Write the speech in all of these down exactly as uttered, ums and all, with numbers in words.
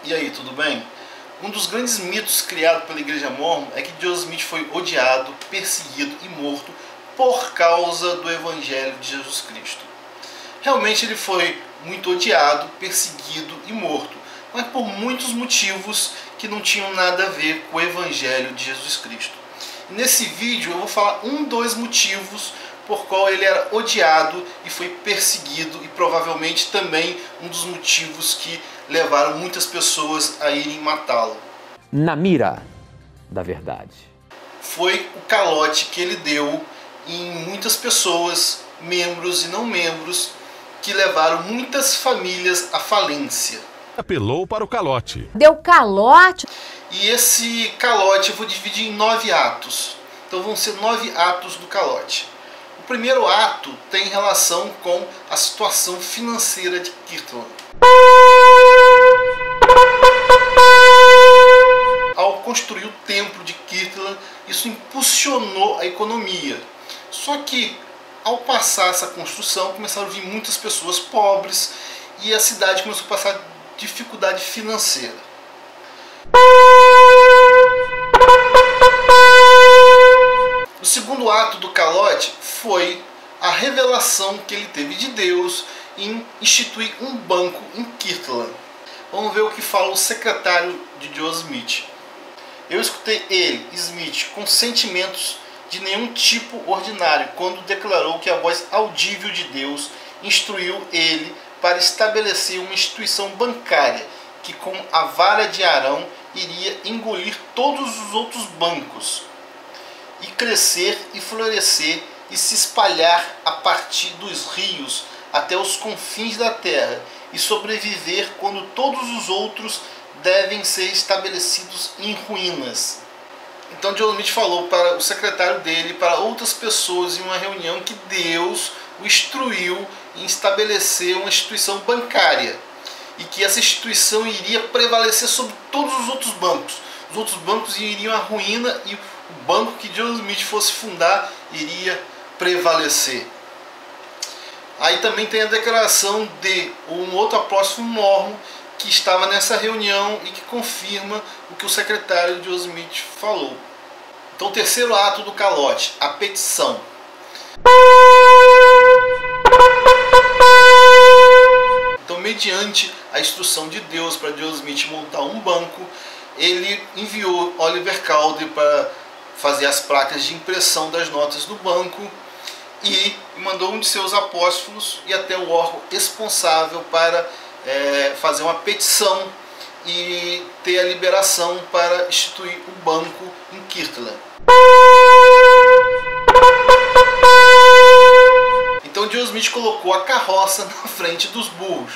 E aí, tudo bem? Um dos grandes mitos criados pela Igreja Mórmon é que Joseph Smith foi odiado, perseguido e morto por causa do Evangelho de Jesus Cristo. Realmente ele foi muito odiado, perseguido e morto, mas por muitos motivos que não tinham nada a ver com o Evangelho de Jesus Cristo. E nesse vídeo eu vou falar um dos motivos por qual ele era odiado e foi perseguido, e provavelmente também um dos motivos que levaram muitas pessoas a irem matá-lo. Na mira da verdade. Foi o calote que ele deu em muitas pessoas, membros e não membros, que levaram muitas famílias à falência. Apelou para o calote. Deu calote? E esse calote eu vou dividir em nove atos. Então vão ser nove atos do calote. O primeiro ato tem relação com a situação financeira de Kirtland. Ao construir o templo de Kirtland, isso impulsionou a economia. Só que, ao passar essa construção, começaram a vir muitas pessoas pobres e a cidade começou a passar dificuldade financeira. O segundo ato do calote foi a revelação que ele teve de Deus em instituir um banco em Kirtland. Vamos ver o que fala o secretário de Joseph Smith. Eu escutei ele, Smith, com sentimentos de nenhum tipo ordinário, quando declarou que a voz audível de Deus instruiu ele para estabelecer uma instituição bancária que, com a vara de Arão, iria engolir todos os outros bancos e crescer e florescer e se espalhar a partir dos rios até os confins da terra e sobreviver quando todos os outros devem ser estabelecidos em ruínas. Então Joseph Smith falou para o secretário dele, para outras pessoas em uma reunião, que Deus o instruiu em estabelecer uma instituição bancária e que essa instituição iria prevalecer sobre todos os outros bancos. Os outros bancos iriam à ruína e o banco que Joseph Smith fosse fundar iria prevalecer. Aí também tem a declaração de um outro apóstolo mórmon que estava nessa reunião e que confirma o que o secretário de Joseph Smith falou. Então, o terceiro ato do calote, a petição. Então, mediante a instrução de Deus para Joseph Smith montar um banco, ele enviou Oliver Cowdery para fazer as placas de impressão das notas do banco e mandou um de seus apóstolos e até o órgão responsável para é, fazer uma petição e ter a liberação para instituir o banco em Kirtland. Então Joseph Smith colocou a carroça na frente dos burros.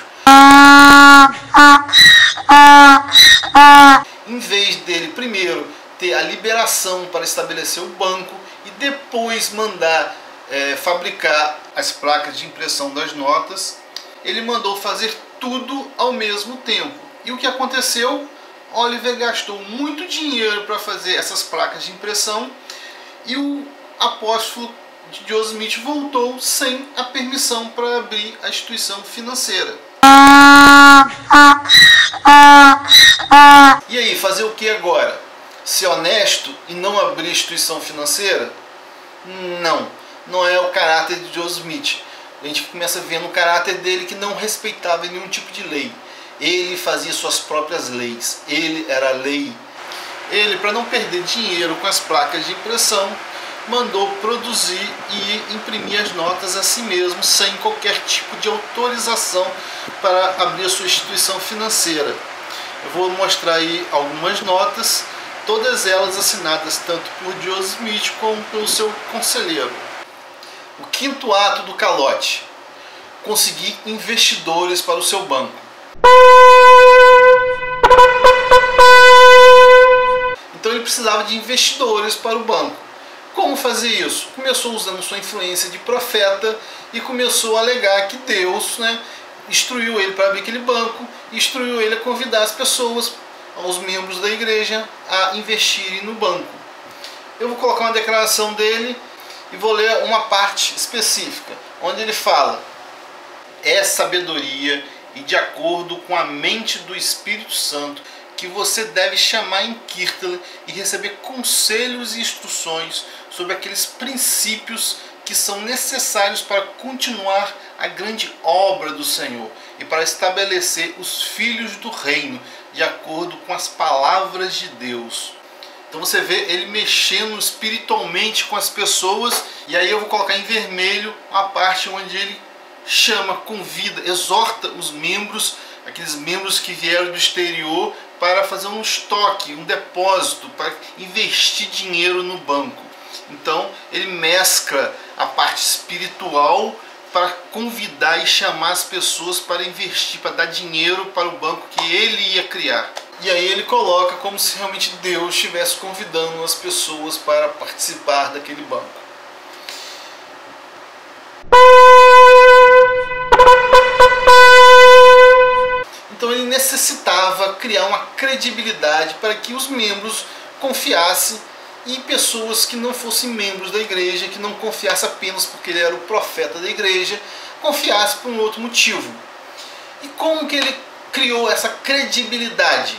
Em vez dele primeiro ter a liberação para estabelecer o banco e depois mandar é, fabricar as placas de impressão das notas, ele mandou fazer tudo ao mesmo tempo. E o que aconteceu? Oliver gastou muito dinheiro para fazer essas placas de impressão e o apóstolo de Joseph Smith voltou sem a permissão para abrir a instituição financeira. E aí, fazer o que agora? Ser honesto e não abrir instituição financeira? Não, não é o caráter de Joseph Smith. A gente começa vendo o caráter dele, que não respeitava nenhum tipo de lei. Ele fazia suas próprias leis. Ele era a lei. Ele, para não perder dinheiro com as placas de impressão, mandou produzir e imprimir as notas a si mesmo, sem qualquer tipo de autorização para abrir a sua instituição financeira. Eu vou mostrar aí algumas notas, todas elas assinadas tanto por Joseph Smith como pelo seu conselheiro. O quinto ato do calote: conseguir investidores para o seu banco. Então ele precisava de investidores para o banco. Como fazer isso? Começou usando sua influência de profeta e começou a alegar que Deus, né, instruiu ele para abrir aquele banco, instruiu ele a convidar as pessoas, os membros da igreja, a investirem no banco. Eu vou colocar uma declaração dele e vou ler uma parte específica, onde ele fala: é sabedoria e de acordo com a mente do Espírito Santo que você deve chamar em Kirtland e receber conselhos e instruções sobre aqueles princípios que são necessários para continuar a grande obra do Senhor e para estabelecer os filhos do reino de acordo com as palavras de Deus. Então você vê ele mexendo espiritualmente com as pessoas, e aí eu vou colocar em vermelho a parte onde ele chama, convida, exorta os membros, aqueles membros que vieram do exterior, para fazer um estoque, um depósito, para investir dinheiro no banco. Então ele mescla a parte espiritual para convidar e chamar as pessoas para investir, para dar dinheiro para o banco que ele ia criar. E aí ele coloca como se realmente Deus estivesse convidando as pessoas para participar daquele banco. Então ele necessitava criar uma credibilidade para que os membros confiassem, e pessoas que não fossem membros da igreja, que não confiassem apenas porque ele era o profeta da igreja, confiassem por um outro motivo. E como que ele criou essa credibilidade?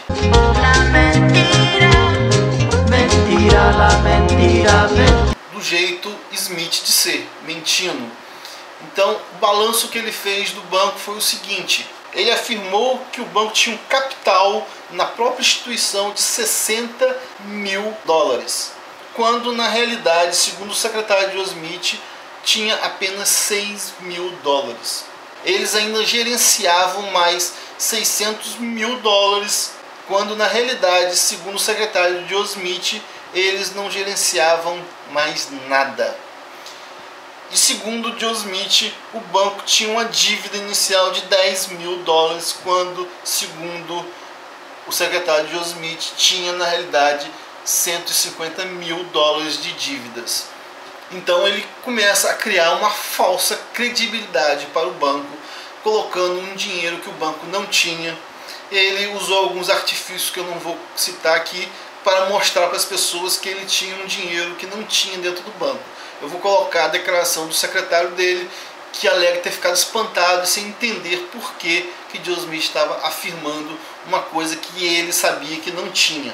Mentira, la mentira, mentira. Do jeito Smith de ser, mentindo. Então o balanço que ele fez do banco foi o seguinte: ele afirmou que o banco tinha um capital na própria instituição de sessenta mil dólares, quando na realidade, segundo o secretário Joe Smith, tinha apenas seis mil dólares. Eles ainda gerenciavam mais seiscentos mil dólares, quando na realidade, segundo o secretário Joe Smith, eles não gerenciavam mais nada. E segundo Joe Smith, o banco tinha uma dívida inicial de dez mil dólares, quando, segundo o secretário Joe Smith, tinha na realidade cento e cinquenta mil dólares de dívidas. Então ele começa a criar uma falsa credibilidade para o banco, colocando um dinheiro que o banco não tinha. Ele usou alguns artifícios que eu não vou citar aqui para mostrar para as pessoas que ele tinha um dinheiro que não tinha dentro do banco. Eu vou colocar a declaração do secretário dele, que alega ter ficado espantado e sem entender por que que Joe Smith estava afirmando uma coisa que ele sabia que não tinha.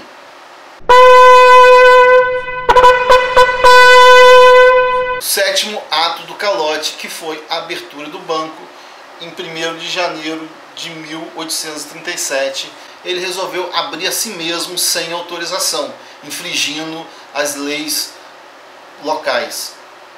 O sétimo ato do calote, que foi a abertura do banco, em primeiro de janeiro de mil oitocentos e trinta e sete, ele resolveu abrir a si mesmo sem autorização, infringindo as leis locais.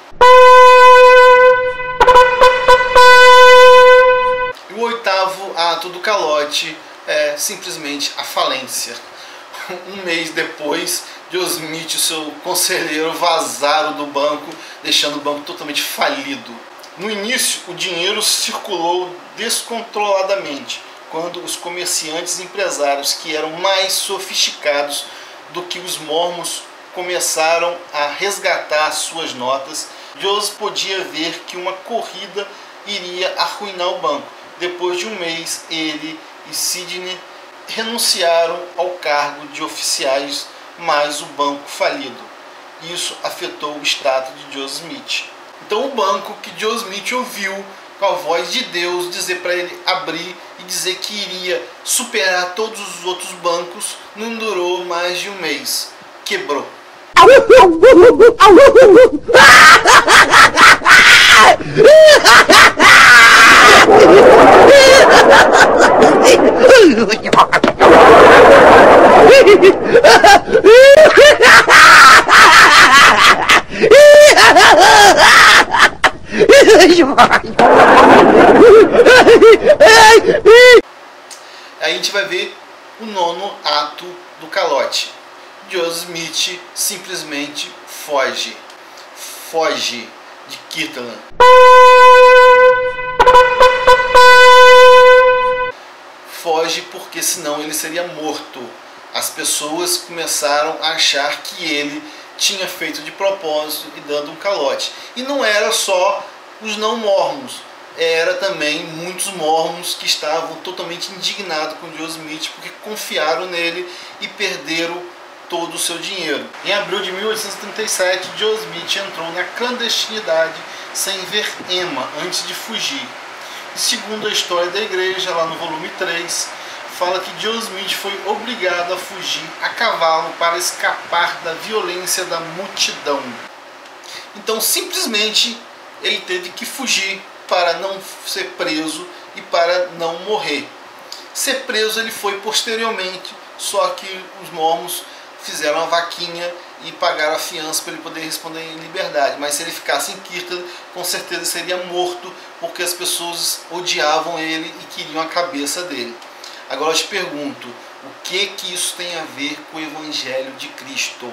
E o oitavo ato do calote é simplesmente a falência. Um mês depois, Joe Smith e seu conselheiro vazaram do banco, deixando o banco totalmente falido. No início, o dinheiro circulou descontroladamente, quando os comerciantes e empresários que eram mais sofisticados do que os mormons começaram a resgatar suas notas. Joe podia ver que uma corrida iria arruinar o banco. Depois de um mês, ele e Sidney renunciaram ao cargo de oficiais, mais o banco falido. Isso afetou o status de Joe Smith. Então o banco que Joe Smith ouviu com a voz de Deus dizer para ele abrir e dizer que iria superar todos os outros bancos, não durou mais de um mês. Quebrou. Aí a gente vai ver o nono ato do calote. Joe Smith simplesmente foge. Foge de Kirtland. Foge porque senão ele seria morto. As pessoas começaram a achar que ele tinha feito de propósito e dando um calote. E não era só os não mormons, era também muitos mormons que estavam totalmente indignados com Joe Smith porque confiaram nele e perderam todo o seu dinheiro. Em abril de mil oitocentos e trinta e sete, Joe Smith entrou na clandestinidade sem ver Emma antes de fugir. Segundo a história da igreja, lá no volume três, fala que Joseph Smith foi obrigado a fugir a cavalo para escapar da violência da multidão. Então, simplesmente, ele teve que fugir para não ser preso e para não morrer. Ser preso ele foi posteriormente, só que os mormons fizeram a vaquinha e pagaram a fiança para ele poder responder em liberdade. Mas se ele ficasse em Kirtland, com certeza seria morto, porque as pessoas odiavam ele e queriam a cabeça dele. Agora eu te pergunto, o que que isso tem a ver com o Evangelho de Cristo?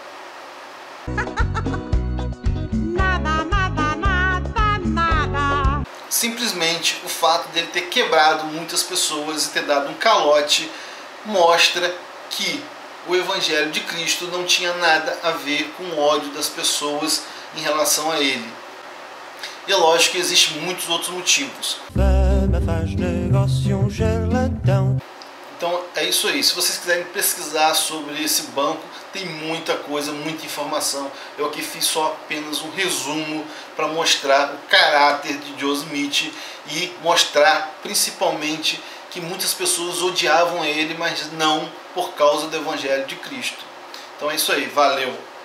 Nada, nada, nada, nada. Simplesmente o fato dele ter quebrado muitas pessoas e ter dado um calote mostra que o Evangelho de Cristo não tinha nada a ver com o ódio das pessoas em relação a ele. E é lógico que existem muitos outros motivos. Então é isso aí. Se vocês quiserem pesquisar sobre esse banco, tem muita coisa, muita informação. Eu aqui fiz só apenas um resumo para mostrar o caráter de Joseph Smith e mostrar principalmente que muitas pessoas odiavam ele, mas não por causa do Evangelho de Cristo. Então é isso aí. Valeu!